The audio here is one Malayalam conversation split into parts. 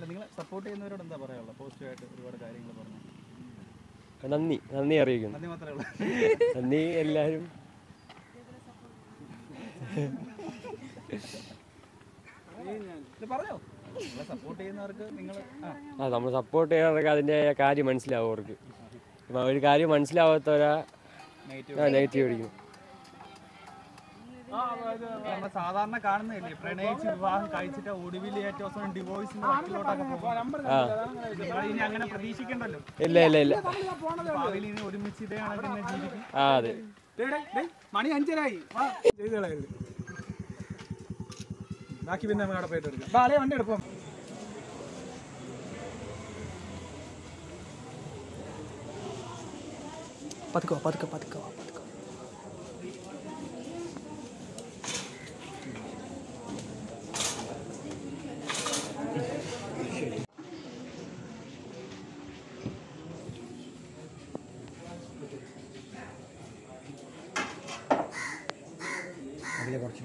നിങ്ങൾ സപ്പോർട്ട് ചെയ്യുന്നവരോട് എന്താ പറയാനുള്ളത്? പോസിറ്റീവായിട്ട് ഒരുപാട് കാര്യങ്ങൾ പറഞ്ഞു. നന്ദി അറിയിക്കുന്നു. നന്ദി മാത്രമേ ഉള്ളൂ. നന്ദി എല്ലാവരും. പറഞ്ഞോ, സപ്പോർട്ട് ചെയ്യുന്നവർക്ക് നിങ്ങൾ നമ്മൾ സപ്പോർട്ട് ചെയ്യുന്നവർക്ക് അതിൻ്റെ കാര്യം മനസ്സിലാവും. അവർക്ക് ഒരു കാര്യം മനസ്സിലാവാത്തവരാ നെഗറ്റീവ് അടിക്കും. സാധാരണ കാണുന്നില്ലേ, പ്രണയിച്ച് വിവാഹം കഴിച്ചിട്ട് ഒടുവിൽ ഏറ്റവും അവസാനം ഡിവോഴ്സിന്റെ വക്കിലോട്ടൊക്കെ പോകും. ഇനി അങ്ങനെ പ്രതീക്ഷിക്കണ്ടല്ലോ. ഇല്ല ഭാവിയിൽ ഇനി ഒരുമിച്ച് ഇതേ കണക്കിന് ജീവിക്കും. അതെ. മണി 5:30 ചെയ്തുകളായിരുന്നു. ബാക്കി പിന്നെ നമ്മൾ അവിടെ പോയിട്ട് എടുക്കാം. ബാലേ വണ്ടി എടുക്കും. പതുക്കോ. കുറച്ച്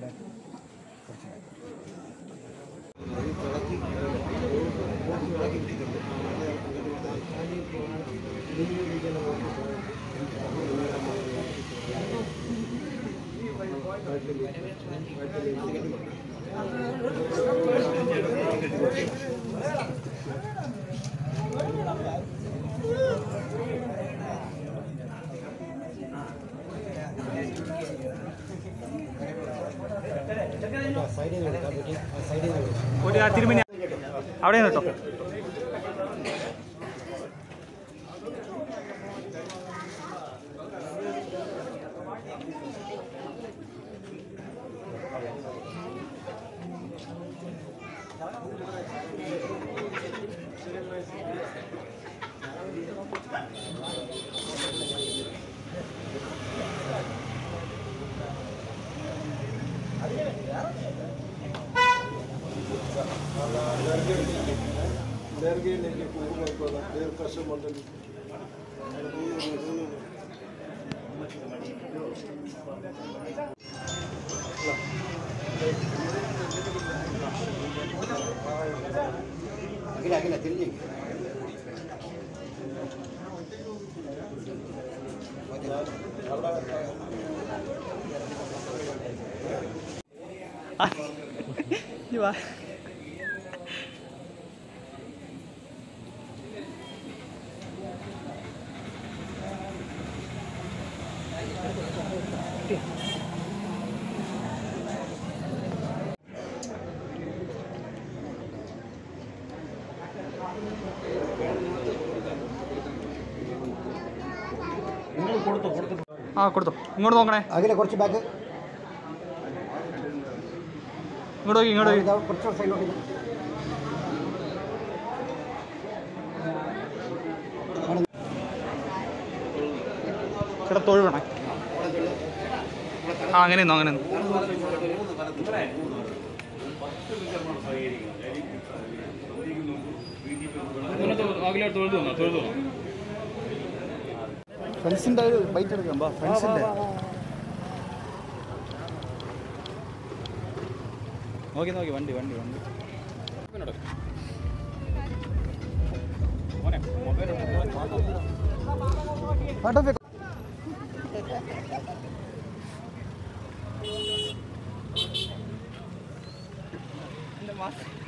തിരുമണി അവിടെ കേട്ടോ. അഖില തിരിഞ്ഞു കൊടുത്തു. ഇങ്ങോട്ട് നോക്കണേ. അഖില കുറച്ച് ബാക്ക് ഇങ്ങോട്ട് കുറച്ച് സൈഡിലോട്ട്. ചേട്ടാ തൊഴു വേണേ. അങ്ങനെ ഫ്രണ്ട്സിൻ്റെ ഒരു ബൈറ്റ് എടുക്കാം. ഫ്രണ്ട്സിൻ്റെ നോക്കി വണ്ടി എൻ്റെ മാസം